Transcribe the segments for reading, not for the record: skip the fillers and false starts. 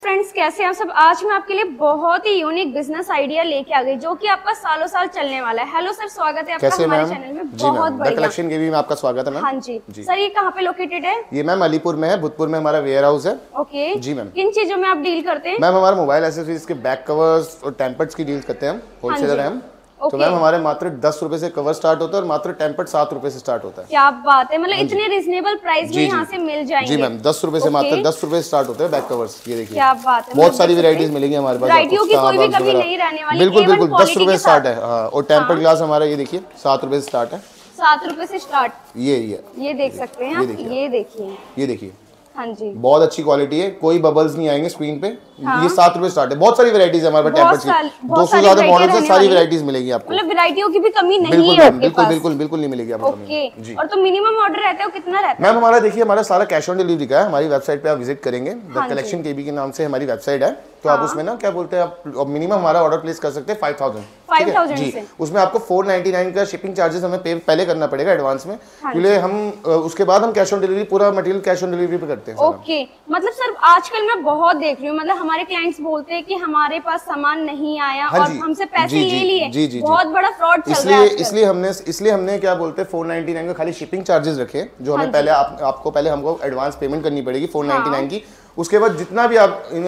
Friends, कैसे हैं आप सब। आज मैं आपके लिए बहुत ही यूनिक बिजनेस आइडिया लेके आ गई जो कि आपका सालों साल चलने वाला है। हेलो सर, स्वागत है आपका हमारे चैनल में। बहुत बढ़िया। कलेक्शन के भी में आपका स्वागत है मैम। हाँ जी सर, ये कहाँ पे लोकेटेड है? ये मैम अलीपुर में है, भूतपुर में हमारा वेयर हाउस है। ओके जी मैम। किन चीजों में आप डील करते हैं? मैम हमारा मोबाइल एसेसरीज के बैक कवर्स और टेम्पर्स की डील करते हैं हम, होलसेलर हैं हम। तो मैम हमारे मात्र 10 रुपए से कवर स्टार्ट होता है और मात्र टेम्पर्ड 7 रुपए से स्टार्ट होता है। क्या बात है, मतलब इतने रिजनेबल प्राइस में यहाँ से मिल जाएंगे। जी मैम, 10 रुपए से मात्र 10 रुपए से स्टार्ट होते हैं बैक कवर्स। ये देखिए क्या बात है, बहुत सारी वेराइटीज मिलेंगी हमारे पास। वैरायटियों की कोई भी कमी नहीं रहने वाली। बिल्कुल बिल्कुल 10 रुपए से स्टार्ट है। हाँ, और टेम्पर्ड ग्लास हमारा ये देखिए 7 रुपए से स्टार्ट है। 7 रुपए से स्टार्ट। ये देख सकते हैं आप, ये देखिए। हाँ जी, बहुत अच्छी क्वालिटी है, कोई बबल्स नहीं आएंगे स्क्रीन पे। ये 7 रुपए स्टार्ट है। बहुत सारी वैरायटीज है हमारे पास टेम्पर्स की, 200 से ज्यादा मॉडल्स है, सारी वैरायटीज मिलेगी आपको। मतलब वैरायटियों की भी कमी नहीं बिल्कुल है बिल्कुल बिल्कुल बिल्कुल नहीं मिलेगी आपको। ओके। और तो मिनिमम ऑर्डर रहता है वो कितना रहता है? मैम हमारा देखिए, हमारा सारा कैश ऑन डिलीवरी का है। हमारी वेबसाइट पे आप विजिट करेंगे, द कलेक्शन केबी के नाम से हमारी वेबसाइट है। तो आप उसमें ना क्या बोलते हैं, आप मिनिमम हमारा ऑर्डर प्लेस कर सकते हैं 5000 जी। उसमें आपको 499 का शिपिंग चार्जेस हमें पहले करना पड़ेगा एडवांस में, क्योंकि हम उसके बाद हम कैश ऑन डिलीवरी, पूरा मटेरियल कैश ऑन डिलीवरी पे करते हैं। ओके, मतलब सर आजकल मैं बहुत देख रही हूँ, मतलब हमारे क्लाइंट्स बोलते हैं कि हमारे पास सामान नहीं आया और हमसे पैसे ले लिए। बहुत बड़ा फ्रॉड चल रहा है। इसलिए हमने क्या बोलते हैं 499 का खाली शिपिंग चार्जेस रखे, जो हमें पहले आपको पहले हमको एडवांस पेमेंट करनी पड़ेगी 499 की। उसके बाद जितना भी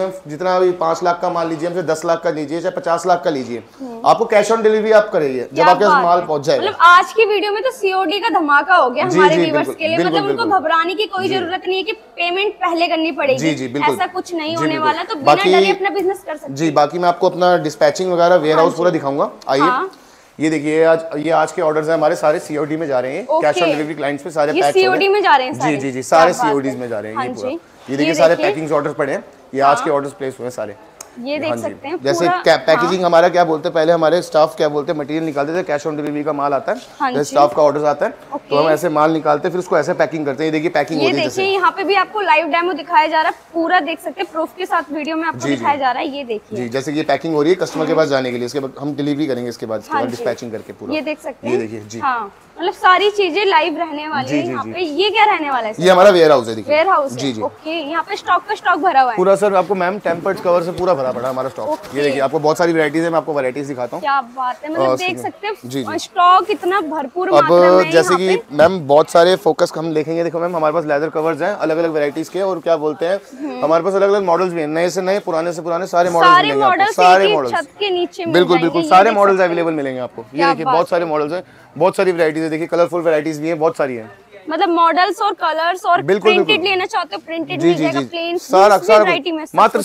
5 लाख का माल लीजिए, हमसे 10 लाख का लीजिए, चाहे 50 लाख का लीजिए, आपको कैश ऑन डिलीवरी आप करेंगे जब आपके पास माल पहुंच जाएगा। मतलब आज की वीडियो में तो सीओडी का धमाका हो गया हमारे व्यूअर्स के लिए। मतलब उनको घबराने की कोई जरूरत नहीं है कि पेमेंट पहले करनी पड़ेगी। ऐसा कुछ नहीं होने वाला, तो बिना डरे अपना बिजनेस कर सकते हैं। जी, बाकी मैं आपको अपना डिस्पैचिंग वगैरह वेयर हाउस पूरा दिखाऊंगा। आइए, ये देखिए आज के ऑर्डर्स हैं हमारे, सारे सीओडी में जा रहे हैं। कैश ऑन डिलीवरी क्लाइंट्स पे सारे पैक सीओडी में जा रहे हैं। जी, सारे सीओडीज में जा रहे हैं। ये पूरा ये देखिए सारे पैकिंग ऑर्डर्स पड़े हैं। ये आज के ऑर्डर्स प्लेस हुए हैं सारे। ये देख सकते हैं जैसे पैकेजिंग हमारा क्या बोलते हैं, पहले हमारे स्टाफ क्या बोलते हैं, मटेरियल निकालते थे, कैश ऑन डिलीवरी का माल आता है, स्टाफ का ऑर्डर आता है, तो हम ऐसे माल निकालते हैं, फिर उसको ऐसे पैकिंग करते हैं। ये देखिए पैकिंग होती है। देखिए यहाँ पे भी आपको लाइव डेमो दिखाया जा रहा है, पूरा देख सकते हैं, प्रूफ के साथ वीडियो में आपको दिखाया जा रहा है। ये देखिए जी, जैसे ये पैकिंग हो रही है कस्टमर के पास जाने के लिए, इसके बाद हम डिलीवरी करेंगे, इसके बाद डिस्पैचिंग करके पूरा। ये देख सकते हैं, ये देखिए जी, मतलब सारी चीजें लाइव रहने वाली है यहाँ पे। ये क्या रहने वाला है? ये हमारा वेयर हाउस है। देखिए वेयर हाउस जी जी। ओके, यहाँ पे स्टॉक का स्टॉक भरा हुआ है पूरा सर। आपको मैम टेम्पर्ड कवर से पूरा भरा पड़ा हमारा स्टॉक। ये देखिए आपको बहुत सारी वैरायटीज है, मैं आपको वैरायटीज दिखाता हूँ। क्या बात है, मतलब देख सकते हैं स्टॉक इतना भरपूर मात्रा में है। जैसे कि मैम बहुत सारे फोकस हम देखेंगे। देखो मैम हमारे पास लेदर कवर्स हैं अलग अलग वैरायटीज के, और क्या बोलते हैं हमारे पास अलग अलग मॉडल्स भी हैं, नए से नए, पुराने से पुराने, सारे मॉडल्स मिलेंगे आपको। सारे मॉडल्स बिल्कुल बिल्कुल सारे मॉडल्स अवेलेबल मिलेंगे आपको। ये देखिए बहुत सारे मॉडल्स हैं, बहुत सारी वैरायटीज है। देखिए कलरफुल वैरायटीज भी हैं, बहुत सारी हैं। मतलब मॉडल्स और कलर्स और प्रिंटेड लेना चाहते हो, प्रिंटेड मिल जाएगा, प्लेन सारा मात्र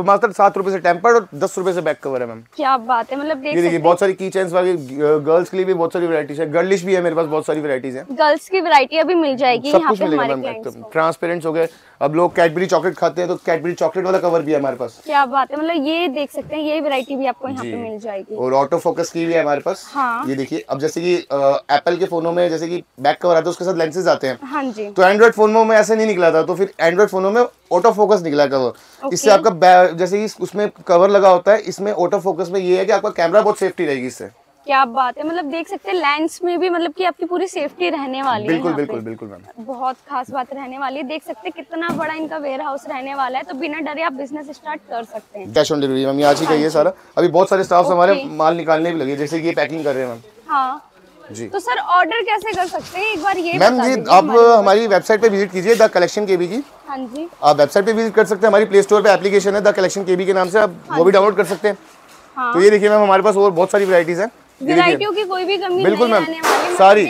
7 रुपए से टेम्पर्ड और 10 रुपए से बैक कवर है मैम। क्या बात है, मतलब देख सकते हैं बहुत सारी की चेन्स वगैरह, गर्ल्स के लिए भी बहुत सारी वैरायटीज है, गर्लिश भी है मेरे पास, बहुत सारी वैरायटीज है। गर्ल्स की वैरायटी अभी मिल जाएगी यहाँ पे हमारे क्लाइंट्स को। ट्रांसपेरेंट हो गए, अब लोग कैडबरी चॉकलेट खाते हैं तो कैडबरी चॉकलेट वाला कवर भी है हमारे पास। क्या बात है, मतलब ये देख सकते हैं, ये वैरायटी भी आपको यहाँ पे मिल जाएगी। और ऑटो फोकस की भी है हमारे पास। ये देखिए, अब जैसे कि एप्पल के फोनों में जैसे कि बैक कवर आता है, उसके साथ लेंसेज आते हैं। हाँ जी। तो एंड्रॉइड फोनों में ऐसे नहीं निकला था, तो फिर एंड्रॉइड फोनों में ऑटो फोकस निकला कवर। इससे आपका जैसे कि उसमें कवर लगा होता है, इसमें ऑटो फोकस में ये है कि आपका कैमरा बहुत सेफ्टी रहेगी इससे। क्या बात है, मतलब देख सकते हैं लेंस में भी मतलब कि आपकी पूरी सेफ्टी रहने वाली है। बिल्कुल बिल्कुल बिल्कुल मैम, बहुत खास बात रहने वाली है। देख सकते हैं कितना बड़ा इनका वेयर हाउस रहने वाला है, तो बिना डरे आप बिजनेस स्टार्ट कर सकते हैं। कैश ऑन डिलीवरी मैम, आज ही का ये सारा। अभी बहुत सारे स्टाफ हमारे माल निकालने भी लगे, जैसे कि ये पैकिंग कर रहे हैं मैम। हाँ जी। तो सर ऑर्डर कैसे कर सकते हैं, एक बार ये मैम जी, आप हमारी वेबसाइट पे विजिट कीजिए, द कलेक्शन केबी की। हाँ जी, आप वेबसाइट पे विजिट कर सकते हैं, हमारी प्ले स्टोर पे एप्लीकेशन है द कलेक्शन केबी के नाम से, आप वो भी डाउनलोड कर सकते हैं। तो ये देखिए मैम हमारे पास और बहुत सारी वैरायटीज है, वैरायटियों की कोई भी कमी बिल्कुल मैम, सारी।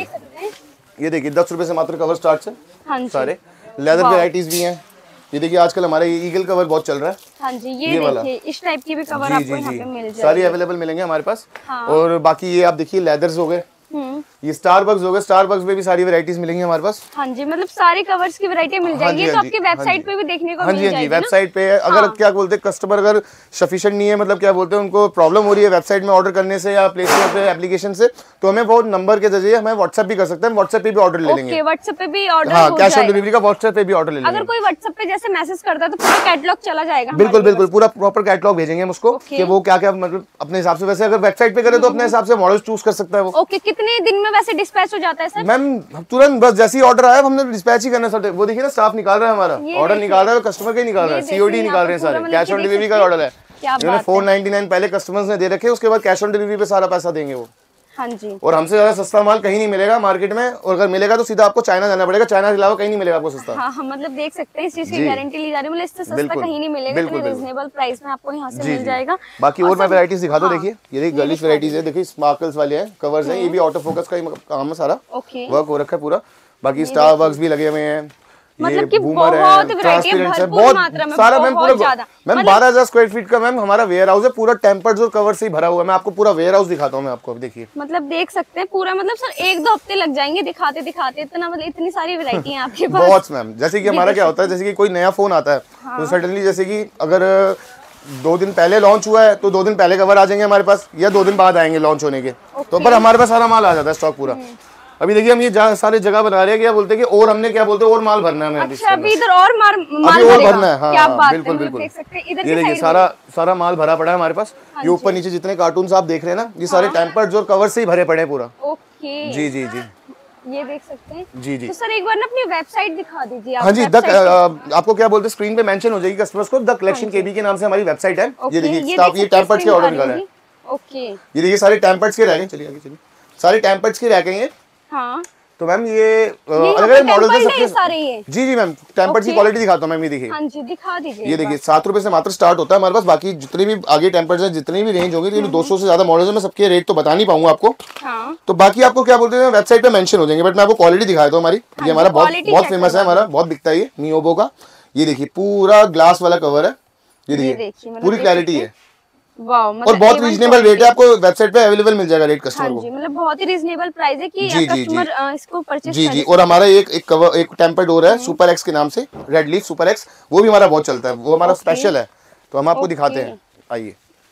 ये देखिए 10 रुपए से मात्र कवर स्टार्ट है, सारे लेदर वैरायटीज भी हैं। ये देखिए आजकल हमारे ईगल कवर बहुत चल रहा है। हाँ जी, ये देखिए इस टाइप की भी कवर आपको यहाँ पे मिल जाएगी, सारी अवेलेबल मिलेंगे हमारे पास। और बाकी ये आप देखिए लेदर्स हो गए, ये स्टारबक्स हो गए, स्टारबक्स में भी सारी वैरायटीज मिलेंगी हमारे पास। हाँ जी, मतलब सारे कवर्स की वैरायटी मिल जाएगी। तो आपकी वेबसाइट पे भी देखने को मिल जाएगी। वेबसाइट पे अगर क्या बोलते हैं कस्टमर अगर सफिशिएंट नहीं है, मतलब क्या बोलते हैं उनको प्रॉब्लम हो रही है वेबसाइट में ऑर्डर करने से या प्ले स्टोर पे एप्लीकेशन से, तो हमें वो नंबर के जरिए हमें व्हाट्सएप भी कर सकते हैं, व्हाट्सएप पे भी ऑर्डर ले लेंगे। व्हाट्सएप पे भी ऑर्डर, हाँ, कैश ऑन डिलीवरी का व्हाट्सएप पे भी ऑर्डर ले लेंगे। अगर कोई व्हाट्सएप पे जैसे मैसेज करता है तो पूरा कैटलॉग चला जाएगा। बिल्कुल बिल्कुल, पूरा प्रॉपर कैटलॉग भेजेंगे हम उसको कि वो क्या क्या मतलब अपने हिसाब से, वैसे अगर वेबसाइट पे करे तो अपने हिसाब से मॉडल चूज कर सकता है वो। ओके, कितने दिन में में वैसे डिस्पैच हो जाता है सर? मैम तुरंत, बस जैसे ही ऑर्डर आया हमने डिस्पैच ही करना सर। वो देखिए ना स्टाफ निकाल रहा है हमारा, ऑर्डर निकाल रहा है, कस्टमर के निकाल रहा है, सीओडी निकाल रहे हैं सारे, कैश ऑन डिलीवरी का ऑर्डर है। इन्होंने 499 पहले कस्टमर्स ने दे रखे, उसके बाद कैश ऑन डिलीवरी पे सारा पैसा देंगे वो। हाँ जी। और हमसे ज्यादा सस्ता माल कहीं नहीं मिलेगा मार्केट में, और अगर मिलेगा तो सीधा आपको चाइना जाना पड़ेगा, चाइना के अलावा कहीं नहीं मिलेगा आपको सस्ता। हाँ, हम मतलब देख सकते हैं इस चीज की गारंटी ली जा रही है, मतलब इससे सस्ता कहीं नहीं मिलेगा, इतने रीजनेबल प्राइस में आपको यहाँ से मिल जाएगा। बाकी और मैं वैरायटीज दिखा दो, देखिए ये देखिए गर्लिश वैरायटीज है, देखिए स्पार्कल्स वाले हैं, कवर्स हैं, ये भी ऑटो फोकस का ही काम है, सारा वर्क हो रखा है पूरा। बाकी स्टार वर्क्स भी लगे हुए हैं, मतलब कि बहुत वैरायटी है, भरपूर मात्रा में, सारा मैम पूरा मैम 12,000 स्क्वायर फीट का मैम हमारा वेयर हाउस है, पूरा टेम्पर्ड और कवर से ही भरा हुआ है। मैं आपको पूरा वेयर हाउस दिखाता हूँ मैं आपको, देखिए मतलब देख सकते हैं पूरा, मतलब सर 1-2 हफ्ते लग जाएंगे दिखाते दिखाते, इतना मतलब इतनी सारी वैरायटी है आपके पास। बहुत मैम, जैसे कि हमारा क्या होता है, जैसे कि कोई नया फोन आता है तो सडनली जैसे कि अगर 2 दिन पहले लॉन्च हुआ है तो 2 दिन पहले कवर आ जाएंगे हमारे पास, या 2 दिन बाद आएंगे लॉन्च होने के, तो पर हमारे पास सारा माल आ जाता है स्टॉक पूरा। अभी देखिए हम ये सारे जगह बना रहे हैं, क्या बोलते हैं कि और हमने क्या बोलते हैं और माल भरना है। अच्छा, अभी इधर और माल भरना है। हाँ, क्या बात बिल्कुल है, बिल्कुल। देख सकते हैं इधर ये देखिए सारा माल भरा पड़ा है हमारे पास। ये ऊपर नीचे जितने कार्टून आप देख रहे हैं ना, ये सारे टेम्पर्ड और कवर से ही भरे पड़े हैं पूरा। ओके, जी जी जी, ये देख सकते हैं। जी जी। तो सर एक बार ना अपनी वेबसाइट दिखा दीजिए। हाँ जी, आपको क्या बोलते हैं, स्क्रीन पे मेंशन हो जाएगी कस्टमर्स को, द कलेक्शन केबी के नाम से हमारी वेबसाइट है। ये देखिए स्टाफ ये टेम्पर्ड्स के ऑर्डर निकाला है। ओके, ये देखिए सारे टेम्पर्ड्स के रह गए, चलिए आगे चलिए, सारे टेम्पर्ड्स के रह गए हैं। हाँ, तो मैम ये अलग अलग मॉडल है सबके सारे ये। जी जी मैम, टेम्पर्ड की क्वालिटी दिखाता हूँ मैम, ये देखिए। हाँ जी, दिखा दीजिए। ये देखिए 7 रुपए से मात्र स्टार्ट होता है हमारे पास, बाकी जितने भी आगे टेम्पर्ड है, जितनी भी रेंज होगी, 200 से ज्यादा मॉडल है, मैं सबके रेट तो बता नहीं पाऊंगा आपको। हाँ। तो बाकी आपको क्या बोलते हैं वेबसाइट पे मेंशन हो जाएंगे, बट मैं आपको क्वालिटी दिखाया था हमारी। ये हमारा बहुत फेमस है, हमारा बहुत बिकता है ये नियोबो का। ये देखिए पूरा ग्लास वाला कवर है, ये देखिए पूरी क्लैरिटी है। वाओ, मतलब और बहुत रीजनेबल रेट है, आपको वेबसाइट पे अवेलेबल मिल जाएगा रेट कस्टमर को। जी, मतलब बहुत ही रीजनेबल प्राइस है कि कस्टमर इसको परचेज जी जी। और हमारा एक टेम्पर्ड डोर है सुपर एक्स के नाम से, रेड लीफ सुपर एक्स, वो भी हमारा बहुत चलता है, वो हमारा स्पेशल है, तो हम आपको दिखाते हैं, आइए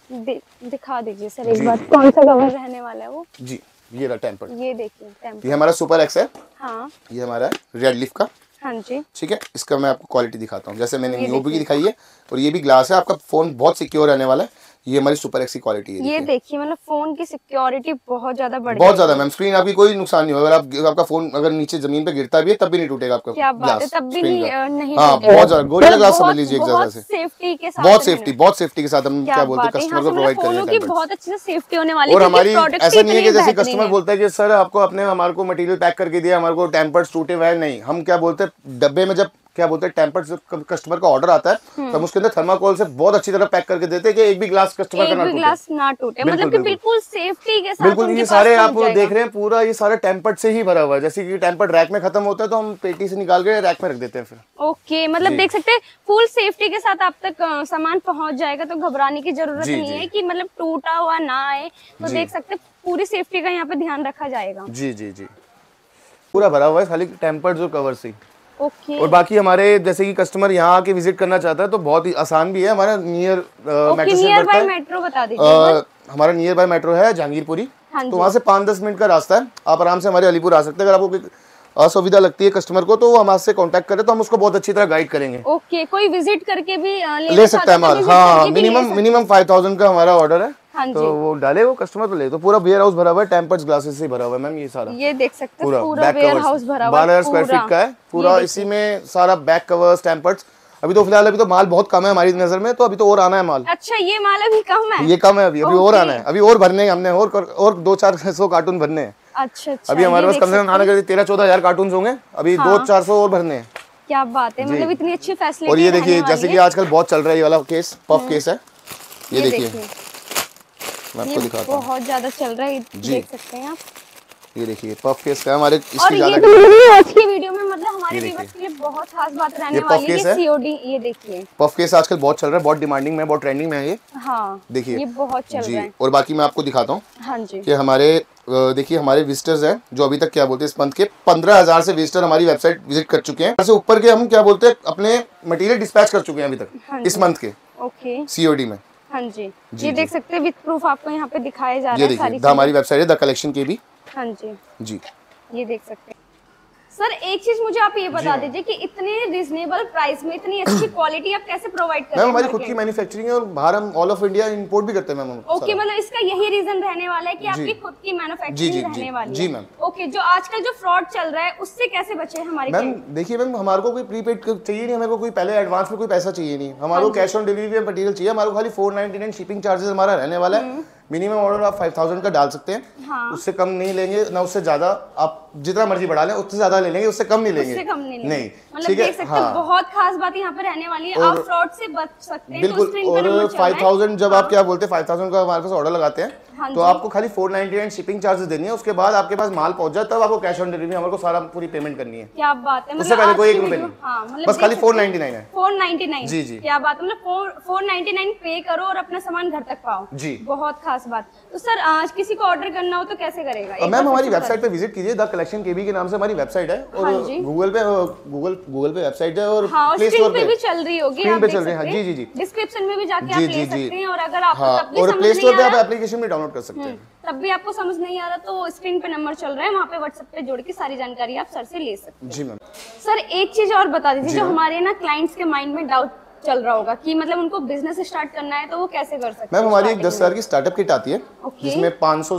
दिखा दीजिए सर एक बार, कौन सा कवर रहने वाला है वो। जी, ये रहा टेम्पर्ड, ये देखिए टेम्पर्ड, ये हमारा सुपर एक्स है। हाँ, ये हमारा रेड लीफ का। हाँ जी, ठीक है, इसका मैं आपको क्वालिटी दिखाता हूँ, जैसे मैंने नियोबो की दिखाई है, और ये भी ग्लास है, आपका फोन बहुत सिक्योर रहने वाला है। ये हमारी सुपर एक्स की क्वालिटी है। ये देखिए मतलब फोन की सिक्योरिटी बहुत ज्यादा बढ़ गई, बहुत ज्यादा मैम। स्क्रीन आपकी कोई नुकसान नहीं होगा, अगर आपका फोन अगर नीचे जमीन पे गिरता भी है तब भी नहीं टूटेगा आपका। क्या बात है, तब भी नहीं हाँ, बहुत ज्यादा गोरिल्ला ग्लास समझ लीजिए एक जगह से। सेफ्टी के साथ, बहुत सेफ्टी के साथ हम क्या बोलते हैं कस्टमर को प्रोवाइड करेंगे। बहुत अच्छे से सेफ्टी होने वाली है। और हमारी ऐसा नहीं है कि जैसे कस्टमर बोलता है कि सर आपको अपने हमारे को मटेरियल पैक करके दिया, हमारे को टेम्पर्ड टूटे हुए है, नहीं, हम क्या बोलते हैं डब्बे में जब क्या बोलते हैं टेम्पर्ड कस्टमर का ऑर्डर आता है तो हम उसके अंदर थर्माकोल से बहुत अच्छी तरह पैक करके देते हैं कि एक भी ग्लास कस्टमर का ना टूटे। मतलब कि बिल्कुल सेफ्टी के साथ। बिल्कुल, ये सारे आप देख रहे हैं पूरा ये सारा टेम्पर्ड से ही भरा हुआ है। जैसे कि टेम्पर्ड रैक में खत्म होता है तो हम पेटी से निकाल के रैक में रख देते हैं फिर। ओके, मतलब देख सकते हैं फुल सेफ्टी के साथ आप तक सामान पहुंच जाएगा, तो घबराने की जरूरत नहीं है कि मतलब टूटा हुआ ना आए। तो देख सकते हैं पूरी सेफ्टी का यहाँ पे ध्यान रखा जाएगा। जी जी जी, पूरा भरा हुआ है खाली टेम्पर्ड और कवर से। ओके, और बाकी हमारे जैसे कि कस्टमर यहाँ आके विजिट करना चाहता है तो बहुत ही आसान भी है। हमारा नियर मेट्रो बता दीजिए। हमारा नियर बाय मेट्रो है जहांगीरपुरी, तो वहाँ से 5-10 मिनट का रास्ता है, आप आराम से हमारे अलीपुर आ सकते हैं। अगर आपको असुविधा लगती है कस्टमर को तो वो हमसे कांटेक्ट करें तो हम उसको बहुत अच्छी तरह गाइड करेंगे। ओके, कोई विजिट करके भी ले सकता है माल। हाँ, मिनिमम 5000 का हमारा ऑर्डर है। हाँ तो वो डाले वो कस्टमर तो ले, तो पूरा वेयर हाउस भरा हुआ है, टेम्पर्ड ग्लासेस से भरा हुआ है मैम। ये सारा ये देख सकते हैं पूरा वेयर हाउस भरा हुआ है, 12,000 स्क्वायर फीट का है पूरा। इसी में सारा बैक कवर्स टेम्पर्ड्स। अभी तो फिलहाल अभी तो माल बहुत कम है हमारी नजर में, तो अभी तो और आना है माल। अच्छा, ये माल अभी कम है? ये कम है अभी और आना है, अभी और भरने हैं हमने, और 200-400 कार्टून भरने हैं। अच्छा, अभी हमारे पास कम से कम 13-14 कार्टून होंगे, अभी 200-400 और भरने हैं। क्या बात है, मतलब इतनी अच्छी फैसिलिटी। और ये देखिए जैसे कि आजकल बहुत चल रहा है ये वाला केस, पफ केस है, ये देखिए मैं आपको दिखाता हूँ, बहुत ज्यादा चल रहा है, देख सकते हैं आप। ये देखिए पफ केस का हमारे और ये आज की वीडियो में मतलब हमारे व्यूअर्स के लिए बहुत खास बात रहने वाली है सीओडी। ये देखिए पफ केस आजकल बहुत चल रहा है, बहुत डिमांडिंग में, बहुत ट्रेंडिंग में है ये। हाँ, देखिए ये बहुत चल रहा है। और बाकी मैं आपको दिखाता हूँ। हाँ जी, कि हमारे देखिए हमारे विजिटर्स हैं जो अभी तक क्या बोलते हैं इस मंथ के 15,000 से विजिटर हमारी वेबसाइट विजिट कर चुके हैं। से ऊपर के हम क्या बोलते हैं अपने मटेरियल डिस्पैच कर चुके हैं अभी तक इस मंथ के। ओके, सीओडी में। हाँ जी, ये देख सकते हैं विद प्रूफ आपको यहाँ पे दिखाया जा रहा है। ये देखिए हमारी वेबसाइट है द कलेक्शन केबी। हाँ जी जी, ये देख सकते हैं सर एक चीज मुझे आप ये बता दीजिए कि इतने रिजनेबल प्राइस में इतनी अच्छी क्वालिटी आप कैसे प्रोवाइड करते हैं? मैम हमारी खुद की मैन्युफैक्चरिंग है और बाहर हम ऑल ऑफ इंडिया इंपोर्ट भी करते हैं मैम। ओके, मतलब इसका यही रीजन रहने वाला है कि आपकी खुद की मैन्युफैक्चरिंग रहने वाली है। जी मैम। ओके, जो आजकल जो फ्रॉड चल रहा है उससे कैसे बचे हमारे? मैम देखिए मैम, हमारे को कोई प्रीपेड चाहिए नहीं, हमारे को कोई पहले एडवांस में कोई पैसा चाहिए नहीं, हमारे को कैश ऑन डिलीवरी में मटेरियल चाहिए, हमारे को खाली 499 शिपिंग चार्जेस हमारा रहने वाला है। मिनिमम ऑर्डर आप 5000 का डाल सकते हैं। हाँ। उससे कम नहीं लेंगे ना उससे ज्यादा, आप जितना मर्जी बढ़ा लें उससे ज्यादा ले लेंगे, उससे कम नहीं लेंगे। उससे कम नहीं लेंगे। नहीं, मतलब ठीक है। देख सकते हैं, बहुत खास बात यहाँ पे रहने वाली है, आप फ्रॉड से बच सकते हैं। बिल्कुल। और 5000 जब आप क्या बोलते हैं 5000 का हमारे पास ऑर्डर लगाते हैं तो आपको खाली 499 शिपिंग चार्जेस देनी है, उसके बाद आपके पास माल पहुंच जाए तब आपको कैश ऑन डिलीवरी हमारे को सारा पूरी पेमेंट करनी है। क्या बात है, उससे पहले कोई 1 रुपए नहीं, बस खाली 499 है। 499। जी जी, क्या बात है, मतलब 499 पे करो और अपना सामान घर तक पाओ। जी, बहुत खास बात। तो सर आज किसी को ऑर्डर करना हो तो कैसे करेगा? मैम हमारी वेबसाइट पे विजिट कीजिए, द कलेक्शन केबी के नाम से हमारी वेबसाइट है, और गूगल पे वेबसाइट है, और प्ले स्टोर पे भी चल रही होगी, स्क्रीन पे चल रही है। जी जी जी, डिस्क्रिप्शन में भी जाके आप ले सकते हैं, और अगर आपको और प्ले स्टोर पे आप एप्लीकेशन भी डाउनलोड कर सकते हैं। तब भी आपको समझ नहीं आ रहा तो स्क्रीन पे नंबर चल रहा है, वहाँ पे व्हाट्सएप पे जोड़ के सारी जानकारी आप सर से ले सकते हैं। जी मैम। सर एक चीज और बता दीजिए, जो हमारे ना क्लाइंट्स के माइंड में डाउट चल रहा होगा कि मतलब उनको बिजनेस स्टार्ट करना है तो वो कैसे कर सकते हैं? मैम हमारी एक 10,000 की स्टार्टअप किट आती है, जिसमें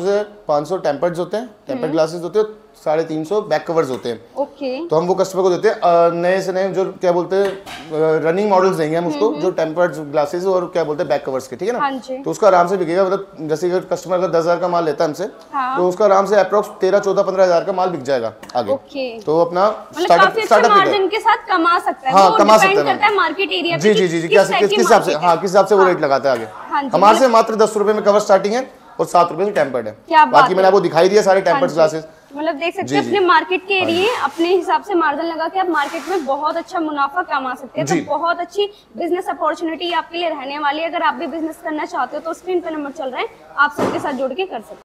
500 टेम्पर्स होते हैं, टेम्पर्ड ग्लासेस होते हैं, 350 बैक कवर्स होते हैं। ओके, तो हम वो कस्टमर को देते हैं, नए से नए जो क्या बोलते हैं रनिंग मॉडल्स देंगे हम उसको, जो टेम्पर्ड ग्लासेस और क्या बोलते हैं बैक कवर्स के, ठीक है ना। हाँ, तो उसका आराम से बिकेगा, मतलब जैसे कि कस्टमर अगर 10,000 का माल लेता है हमसे, तो उसका आराम से अप्रोक्स 13, 14, 15,000 का माल बिक जाएगा आगे। तो अपना स्टार्टअप मार्जिन के साथ कमा सकता है। हाँ, कमा सकता है मार्केट एरिया। जी जी जी, किस हिसाब से, हाँ किस हिसाब से वो रेट लगाता है आगे। हमारे से मात्र 10 रुपए में कवर स्टार्टिंग है और 7 रुपए से टेम्पर्ड है। बाकी मैंने आपको दिखाई दिया सारे टेम्पर्ड ग्लासेस। मतलब देख सकते हैं अपने मार्केट के एरिया अपने हिसाब से मार्जिन लगा के आप मार्केट में बहुत अच्छा मुनाफा कमा सकते हैं। तो बहुत अच्छी बिजनेस अपॉर्चुनिटी आपके लिए रहने वाली है। अगर आप भी बिजनेस करना चाहते हो तो स्क्रीन पे नंबर चल रहा है, आप सबके साथ जुड़ के कर सकते हैं।